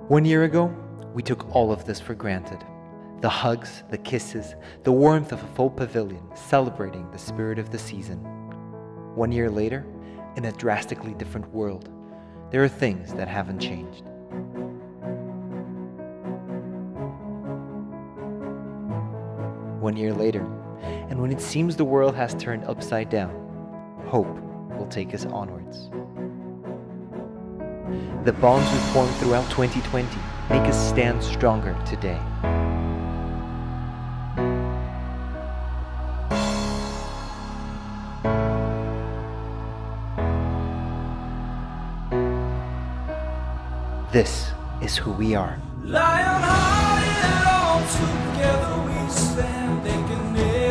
1 year ago, we took all of this for granted. The hugs, the kisses, the warmth of a full pavilion celebrating the spirit of the season. 1 year later, in a drastically different world, there are things that haven't changed. One year later, and when it seems the world has turned upside down, hope will take us onwards. The bonds we formed throughout 2020 make us stand stronger today. This is who we are. Lion-hearted, all together we stand, they can never